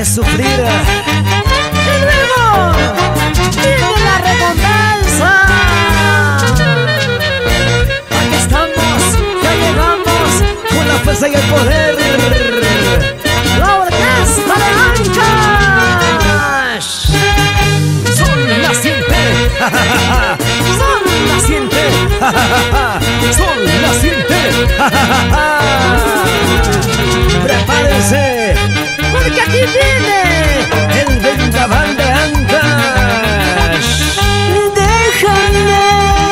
de sufrir. Y luego viene la recompensa. Aquí estamos, ya llegamos con la fuerza y el poder. La orquesta de Ancash. Son naciente, son naciente, son naciente. Prepárense, Porque aquí viene el vendaval de Ancash. Déjame.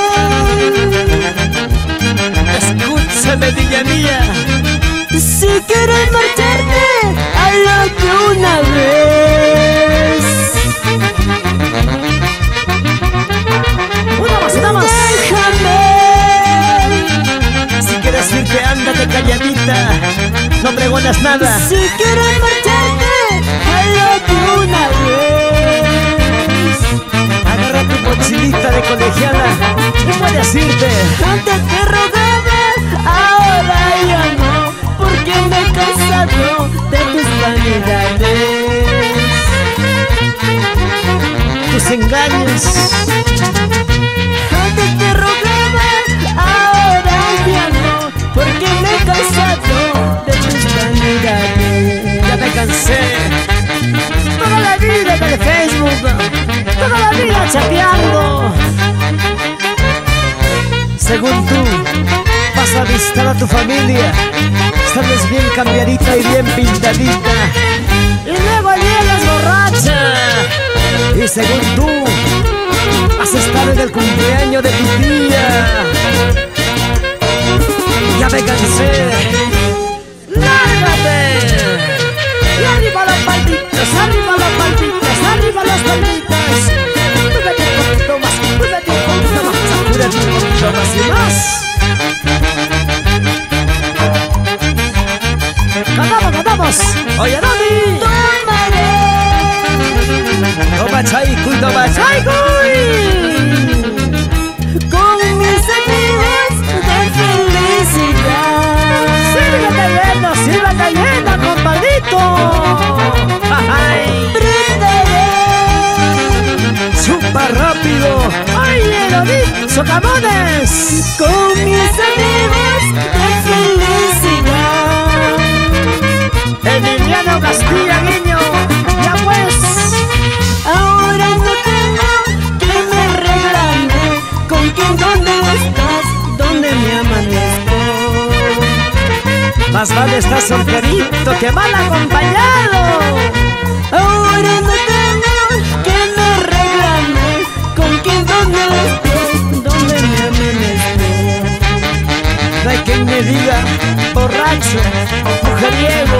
Escúchame, niña mía. Si quieres marcharte, hazlo de una vez. Una más. Déjame. Si quieres irte, ándate calladita, no pregonas nada. Si quieres marcharte, hazlo de una vez. Agarra tu mochilita de colegiala y puedes irte. Antes te rogaba, ahora ya no, porque me he cansado de tus vanidades. Tus engaños. Antes te rogaba, ahora ya no, porque me he cansado de tus vanidades. Ya me cansé. Toda la vida en el Facebook, toda la vida chateando. Según tú, vas a visitar a tu familia. Estás bien cambiadita y bien pintadita. Y luego llegas borracha. Y según tú, vas a estar en el cumpleaños de tu tía. Ya me cansé. ¡Lárgate! Y arriba las palmitas, arriba las palmitas, arriba las palmitas. Muévete un poquito más, muévete un poquito más, sacúdete un poquito más y más. ¡Cantamos! Oye, Dani. Toma chaicuy, toma chaicuy. Con mis amigos de felicidad. Sírvete llena, compadrito. Ay, Brindaré. chupa rápido. ¡Ay, Erodit! ¡Socavones! Con mis amigos de felicidad. Emiliano Castilla, niño. Ya pues. Ahora no tengo que me reclame. ¿Con quién, dónde estás? ¿Dónde me amanezco? Más vale estar solterito que mal acompañado. Ahora no tengo que me reclame. ¿Con quién, dónde estés? ¿Dónde me amanezco? No hay quien me diga borracho, mujeriego.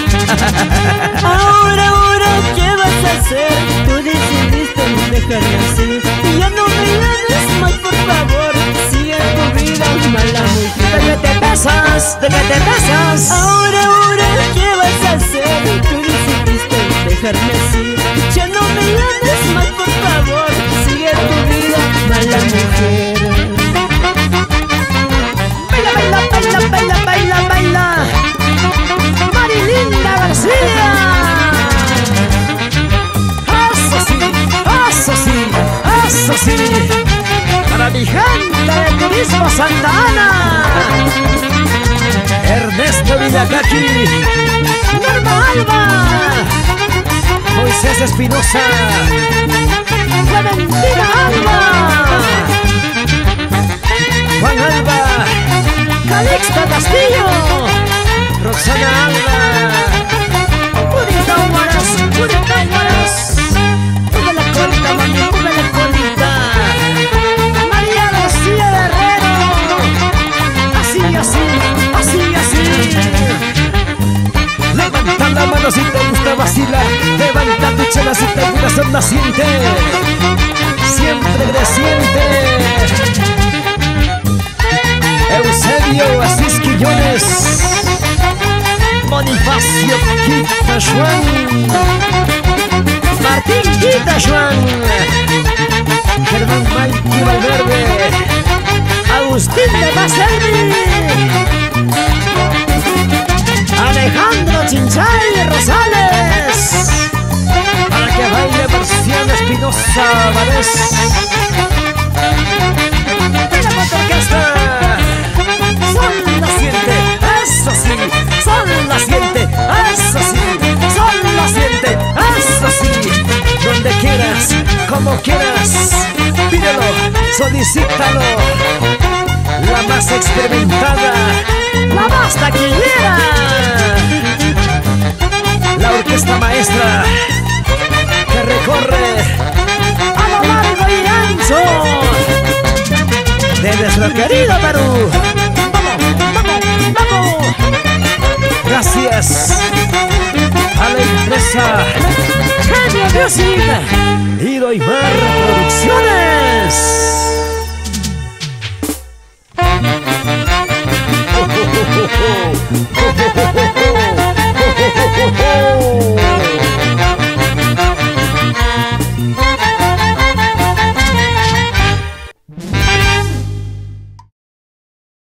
Ahora, ¿qué vas a hacer? Tú decidiste no dejarme así. Y ya no me llames más, por favor. Sigue tu vida, mala mujer. ¿De qué te besas? ¿De qué te besas? Ahora, ¿qué vas a hacer? Tú decidiste no dejarme así. Ya no me llames más, por favor. Sigue tu vida, mala mujer. Baila, baila, baila, baila, baila, baila. Marilinda García. Eso sí, eso sí, eso sí. Para mi gente de Turismo Santa Ana. Ernesto Villacaqui, Norma Alba. Moisés Espinosa, Clementina Alba. Juan Alba, Calixto Castillo. Roxana Alba, Purita Humaras, Purita Humaras. Mueve la colita, mami, mueve la colita. María García Herrero. Así, así, así, así. levanta la mano si te gusta vacilar. Levanta tu chela si te gusta ser naciente. Siempre creciente. Eusebio Asís Quillones, Bonifacio Quita Juan, Martín Quita Juan, Germán Maiki Valverde, Agustín de Baselmi. Alejandro Chinchay Rosales. que baile versión Espinosa Valdés. Mira cuánta orquesta. Sol naciente, eso sí. Sol naciente, eso sí. Sol naciente, eso sí. Donde quieras, como quieras, pídelo, solicítalo. La más experimentada, la más taquillera, la orquesta maestra que recorre a lo largo y ancho de nuestro querido Perú. ¡Vamos, vamos, vamos! Gracias a la empresa Genio Music y Doymar Producciones.